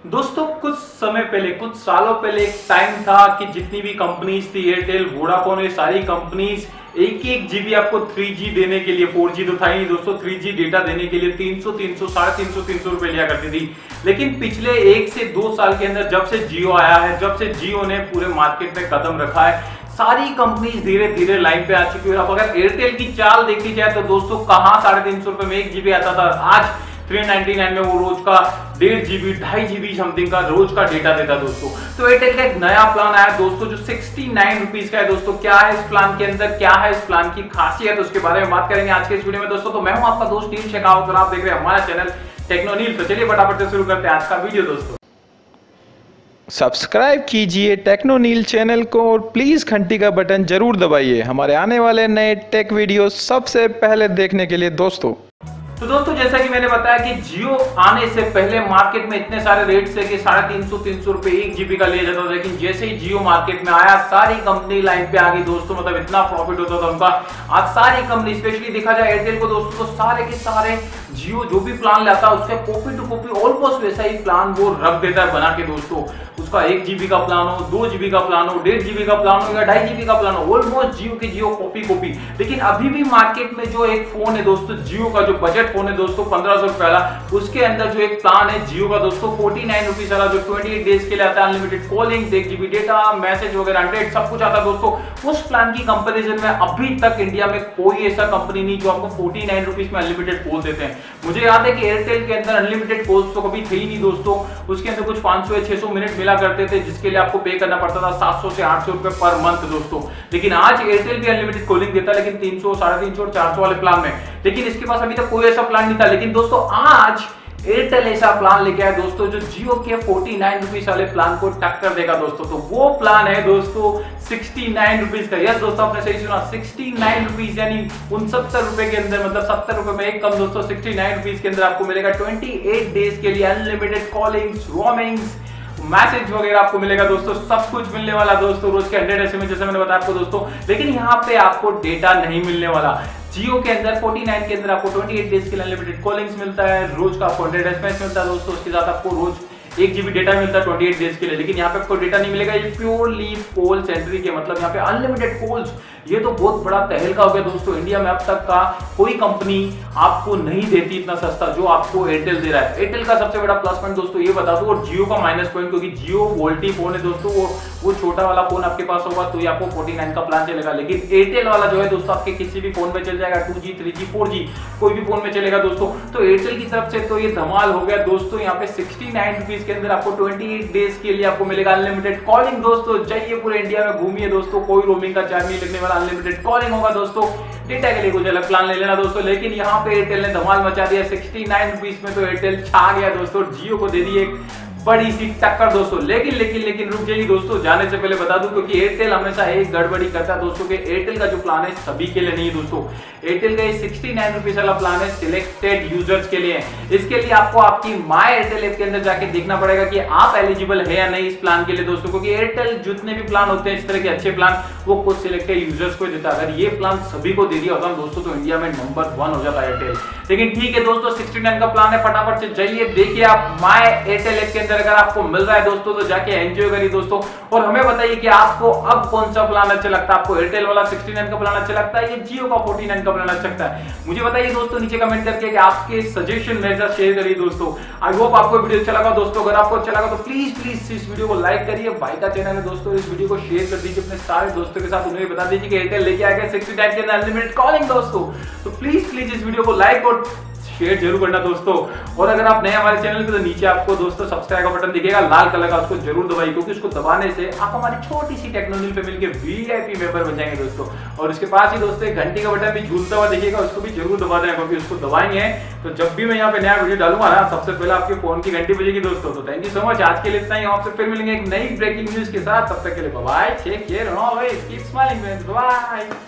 दोस्तों कुछ समय पहले, कुछ सालों पहले एक टाइम था कि जितनी भी कंपनीज थी, एयरटेल, वोडाफोन, ये सारी कंपनीज एक एक जीबी आपको 3G देने के लिए, 4G तो था ही नहीं दोस्तों, 3G डेटा देने के लिए 300, 300, 350 रुपए लिया करती थी। लेकिन पिछले 1 से 2 साल के अंदर जब से जियो आया है, जब से जियो ने पूरे मार्केट में कदम रखा है, सारी कंपनीज धीरे धीरे लाइन पे आ चुकी है। अब अगर एयरटेल की चाल देखी जाए तो दोस्तों कहां 350 रुपए में 1 जीबी आता था, आज 399 में वो रोज का 1.5 जीबी 2.5 जीबी समथिंग का रोज का डेटा देता है दोस्तों। तो एयरटेल का एक नया प्लान आया दोस्तों जो 69 रुपीज का है दोस्तों। क्या है इस प्लान के अंदर, क्या है इस प्लान की खासियत, उसके बारे में बात करेंगे आज के इस वीडियो में दोस्तों। तो मैं हूं आपका दोस्त नील शेखावत और आप देख रहे हैं हमारा चैनल टेक्नोनील। तो चलिए फटाफट से शुरू करते हैं आज का वीडियो दोस्तों। सब्सक्राइब कीजिए टेक्नोनील चैनल को और प्लीज़ घंटी का बटन जरूर दबाइए हमारे आने वाले नए टेक वीडियो सबसे पहले देखने के लिए दोस्तों। तो दोस्तों जैसा कि मैंने बताया कि जियो आने से पहले मार्केट में इतने सारे रेट्स है कि 350 रुपए 1 जीबी का लिया जाता था, लेकिन जैसे ही जियो मार्केट में आया सारी कंपनी लाइन पे आ गई दोस्तों। मतलब इतना प्रॉफिट होता था उनका। आज सारी कंपनी, स्पेशली देखा जाए एयरटेल को दोस्तों, तो सारे के सारे जियो जो भी प्लान लाता है उसका कॉपी टू कॉपी ऑलमोस्ट वैसा ही प्लान वो रख देता है बना के दोस्तों। उसका 1 जीबी का प्लान हो, 2 जीबी का प्लान हो, 1.5 जीबी का प्लान हो या 2.5 जीबी का प्लान हो, ऑलमोस्ट जियो की जियो कॉपी। लेकिन अभी भी मार्केट में जो एक फोन है दोस्तों, जियो का जो बजट फोन है दोस्तों 1500 रुपए वाला, उसके अंदर जो एक प्लान है जियो का दोस्तों 49 रुपीज वाला, जो 28 डेज के लिए आता है, unlimited calling, 1 GB data, message वगैरह 100 सब कुछ आता है दोस्तों। उस प्लान की कंपैरिजन में अभी तक इंडिया में कोई ऐसा कंपनी नहीं जो आपको 49 रुपीज में अनलिमिटेड कॉल देते हैं। मुझे याद है कि एयरटेल के अंदर अनलिमिटेड कॉल्स तो कभी थे ही नहीं दोस्तों। उसके अंदर कुछ 500 या 600 मिनट मिला करते थे जिसके लिए आपको पे करना पड़ता था 700 से 800 रुपए पर मंथ दोस्तों। लेकिन आज एयरटेल भी अनलिमिटेड कॉलिंग देता है, लेकिन 300, 350 और 400 वाले प्लान में। लेकिन इसके पास अभी तक कोई ऐसा प्लान नहीं था। लेकिन दोस्तों आज एयरटेल ऐसा प्लान लेके आया दोस्तों जो जियो के 49 रुपीज वाले प्लान को टक्कर देगा दोस्तों। तो वो प्लान है दोस्तों 69 रुपीज का। यस दोस्तों, आपने सही सुना, 69 रुपीज यानी 69 रुपए के अंदर, मतलब 70 रुपए में एक कम दोस्तों। 69 रुपीज के अंदर आपको मिलेगा 28 डेज के लिए अनलिमिटेड कॉलिंग्स, रोमिंग्स, मैसेज वगैरह आपको मिलेगा दोस्तों। सब कुछ मिलने वाला दोस्तों। रोज के 100 एसएमएस जैसे मैंने बताया आपको दोस्तों। लेकिन यहाँ पे आपको डेटा नहीं मिलने वाला। जियो के अंदर 49 के अंदर आपको 28 डेज के लिए अनलिमिटेड कॉलिंग्स मिलता है, रोज का 100 एसएमएस मिलता है दोस्तों। उसके साथ आपको रोज 1 जीबी डेटा मिलता है 28 डेज के लिए। लेकिन यहाँ पे आपको डेटा नहीं मिलेगा, ये प्योरली कॉल सेंट्रिक है, मतलब यहाँ पे अनलिमिटेड कॉल्स। ये तो बहुत बड़ा तहलका हो गया दोस्तों। इंडिया में अब तक का कोई कंपनी आपको नहीं देती इतना सस्ता जो आपको एयरटेल दे रहा है। एयरटेल का सबसे बड़ा प्लस पॉइंट दोस्तों ये बता दूं, और जियो का माइनस पॉइंट, क्योंकि जियो वोल्टी फोन है दोस्तों, वो छोटा वाला फोन आपके पास होगा तो ये आपको 49 का प्लान चलेगा। लेकिन एयरटेल वाला जो है दोस्तों आपके किसी भी फोन में चल जाएगा, 2G, 3G, 4G कोई भी फोन में चलेगा दोस्तों। तो एयरटेल की तरफ से तो ये धमाल हो गया दोस्तों। यहाँ पे 69 रुपीज के अंदर आपको 28 डेज के लिए आपको मिलेगा अनलिमिटेड कॉलिंग दोस्तों। जाइए पूरे इंडिया में घूमिए दोस्तों, कोई रोमिंग का चार्ज नहीं लगने वाला, अनलिमिटेड कॉलिंग होगा दोस्तों। डेटा के लिए कुछ अलग प्लान ले लेना दोस्तों। लेकिन यहाँ पे एयरटेल ने धमाल मचा दिया 69 रुपीज में। तो एयरटेल छा गया दोस्तों, जियो को दे दी एक बड़ी सी टक्कर दोस्तों। लेकिन रुक जाइए दोस्तों, जाने से पहले बता दूं, क्योंकि एयरटेल हमेशा एक गड़बड़ी करता है दोस्तों कि एयरटेल का जो प्लान है सभी के लिए नहीं दोस्तों। एयरटेल का ये 69 रुपीज वाला प्लान है सिलेक्टेड यूजर्स के लिए। इसके लिए आपको आपकी माय एयरटेल ऐप के अंदर जाके देखना पड़ेगा कि आप एलिजिबल है या नहीं इस प्लान के लिए दोस्तों। क्योंकि एयरटेल जितने भी प्लान होते हैं इस तरह के अच्छे प्लान, वो कुछ सिलेक्टेड यूजर्स को देता है। अगर ये प्लान सभी को दे दिया होता दोस्तों तो इंडिया में नंबर 1 हो जाता है एयरटेल। लेकिन ठीक है दोस्तों, 69 का प्लान है, फटाफट से जाइए देखिए आप माय एयरटेल ऐप के अंदर। अगर आपको मिल रहा है दोस्तों तो जाके एंजॉय करिए दोस्तों। और हमें बताइए कि आपको अब कौन सा प्लान अच्छा लगता है। आपको एयरटेल वाला 69 का प्लान अच्छा लगता है या जियो का 49 का प्लान अच्छा लगता है? मुझे बताइए दोस्तों नीचे कमेंट करके कि आपके सजेशन मेरे साथ शेयर करिए दोस्तों। आई होप आपको वीडियो अच्छा लगा दोस्तों। अगर आपको अच्छा लगा तो प्लीज इस वीडियो को लाइक करिए, भाई का चैनल है दोस्तों, इस वीडियो को शेयर कर दीजिए अपने सारे दोस्तों के साथ। उन्हें बता दीजिए कि एयरटेल लेके आ गया 69 के अंदर अनलिमिटेड कॉलिंग दोस्तों। तो प्लीज इस वीडियो को लाइक और शेयर जरूर करना दोस्तों। और अगर आप नए हमारे चैनल पे तो नीचे आपको दोस्तों सब्सक्राइब का बटन दिखेगा लाल कलर का, उसको जरूर दबाइए, क्योंकि उसको दबाने से आप हमारी छोटी सी टेक्नोनील फैमिली के VIP मेंबर बन जाएंगे दोस्तों। और उसके पास ही दोस्तों एक घंटी का बटन भी झूलता हुआ दिखेगा, उसको भी जरूर दबा देना, क्योंकि उसको दबाएंगे तो जब भी मैं यहाँ पे नया वीडियो डालूंगा ना सबसे पहले आपके फोन की घंटी बजेगी दोस्तों। तो थैंक यू सो मच, आज के लिए इतना ही। आपसे फिर मिलेंगे एक नई ब्रेकिंग न्यूज के साथ। तब तक के लिए bye, take care, keep smiling, bye.